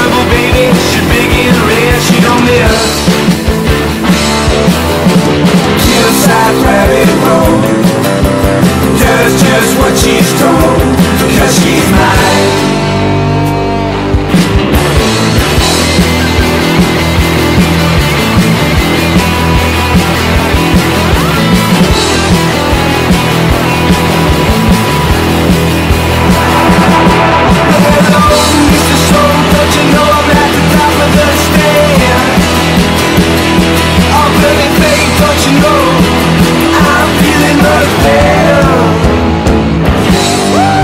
trouble, baby. She's big and rare, she don't miss. Hillside rabbit hole, does just what she's told, 'cause she's mine. Don't you know I'm feeling much better?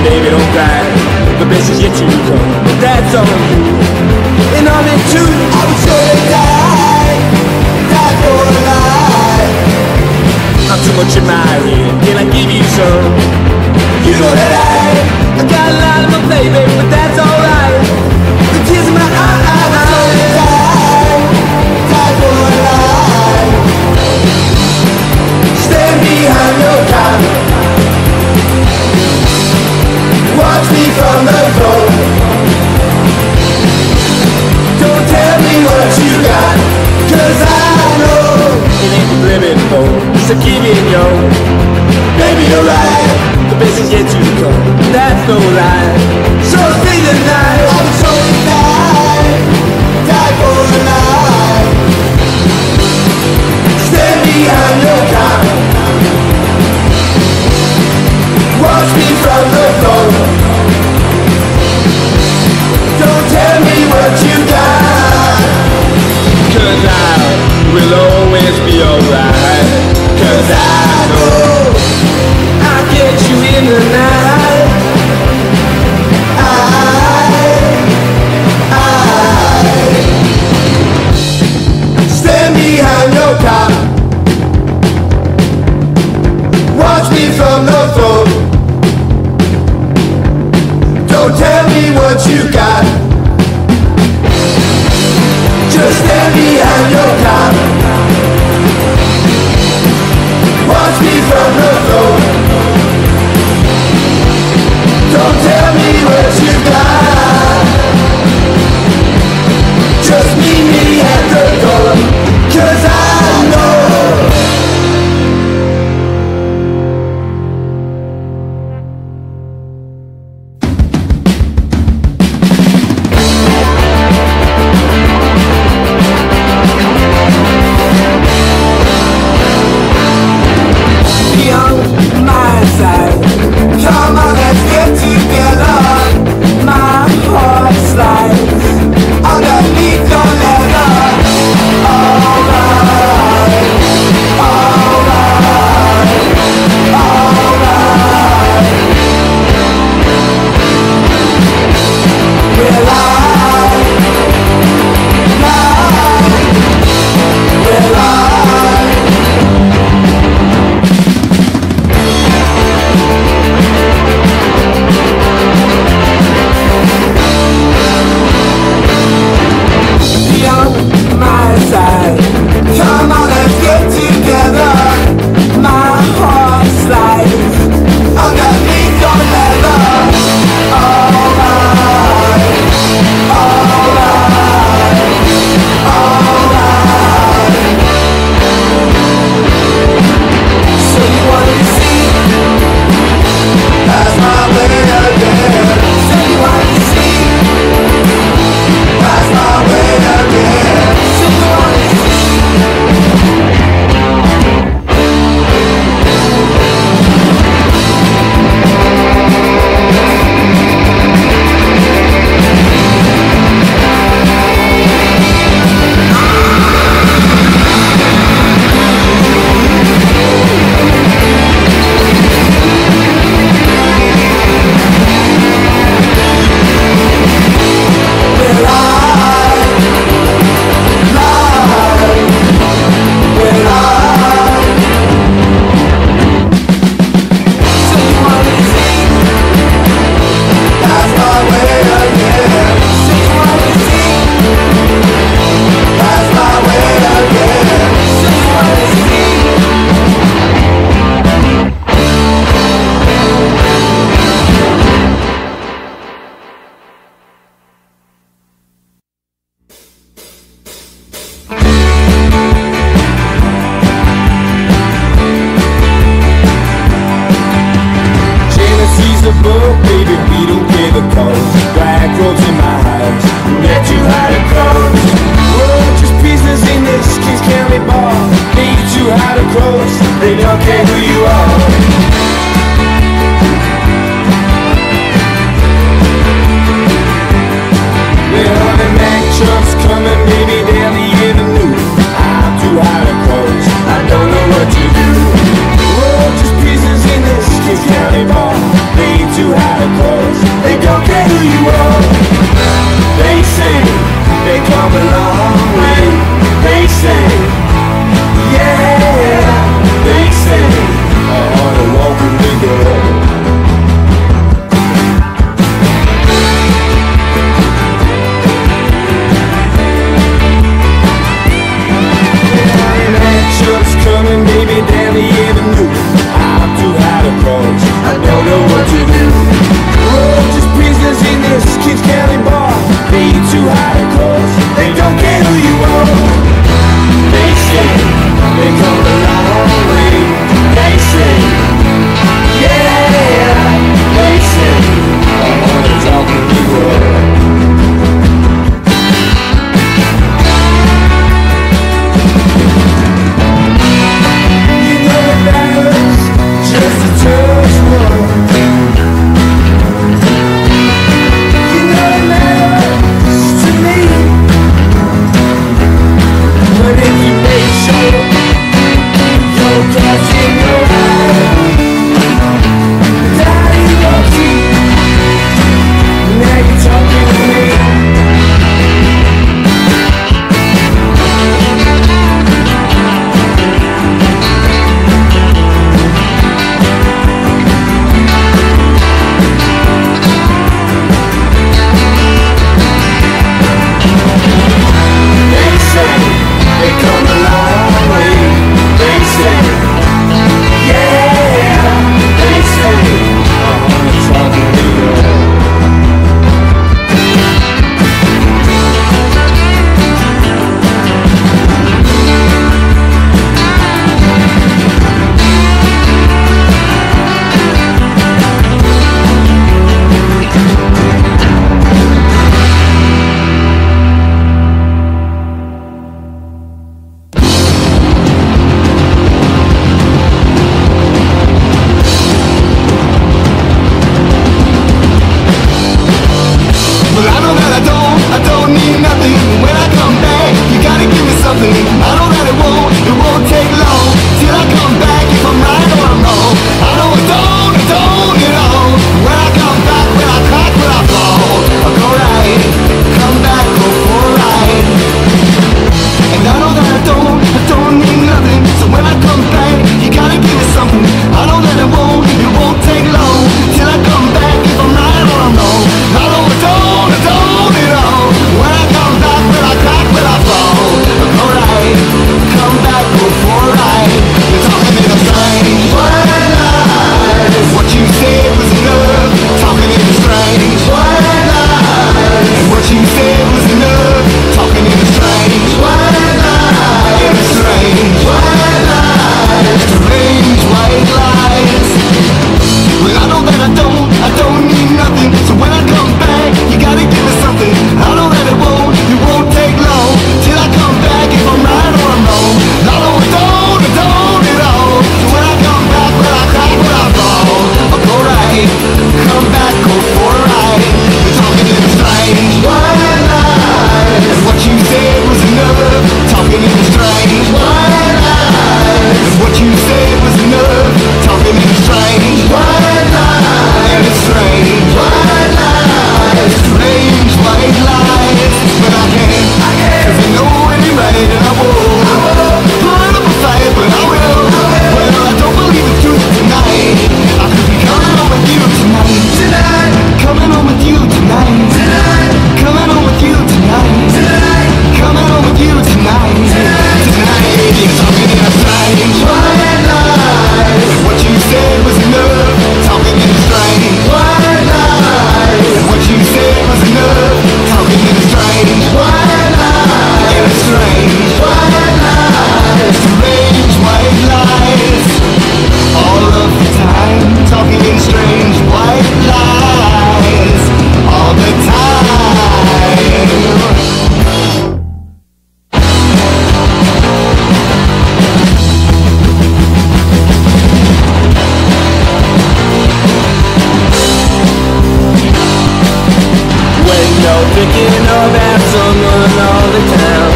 baby, don't cry. The best is yet to come. That's on you. And I'm in too. I would surely die for a lie. I'm too much in my head. Can I give you some? You know that I got a lot on my plate, baby, but that's alright. The tears in my eyes. I would surely die for a lie. Stand behind your counter. Watch me from the road. Don't tell me what you got, 'cause I know it ain't living for. So keep it yo. Baby, you're right. The best is yet to come. That's no lie. So stay the night. I'm so die for a lie. Stand behind your counter. Watch me from the phone. Don't tell me what you got, 'cause I will always be alright. 'Cause I know I'll get you in the night. I stand behind your car. Watch me from the phone. Don't tell me what you got. Just stand behind your car. Watch me from the road. Don't tell me what you got. Just meet me at the door, 'cause I know. thinking about someone all the time.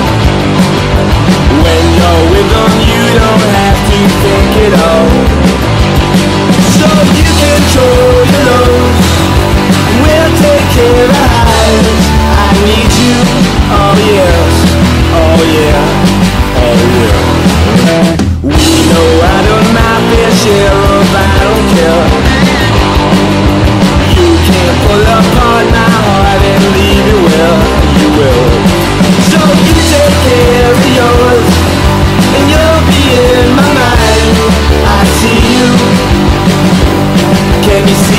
When you're with them, you don't have to think at all. So you control your lungs, we'll take care of highs. I need you, oh yes, oh yeah, oh yeah. We know I done my fair share of I don't care. You can't pull apart my heart and leave it well, you will. So you take care of yours, and you'll be in my mind. I see you, can you see?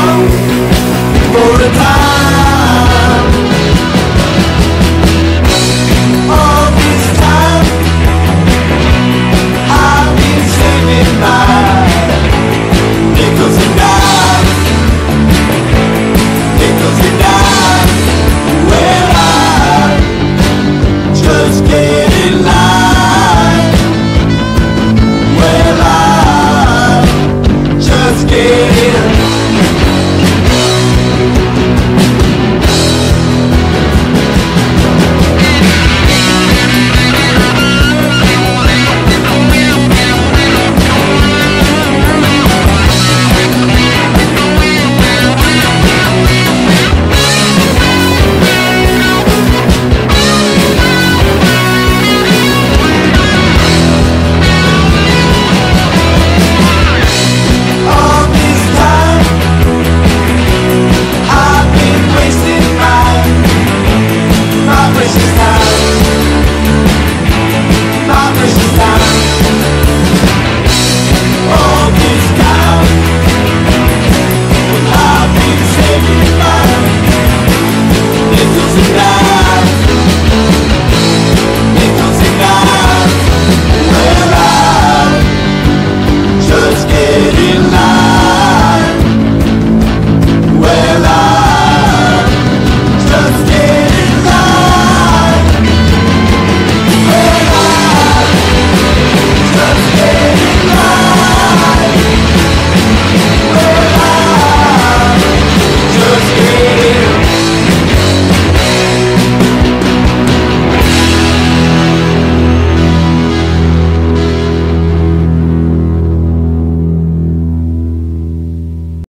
around for a time. All this time I've been saving my nickels and dimes, nickels and dimes. Well, I just get in line. Well, I just get